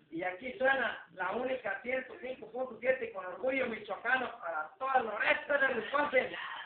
Y aquí suena la única 105.7 con orgullo michoacano para todo el noreste de Wisconsin.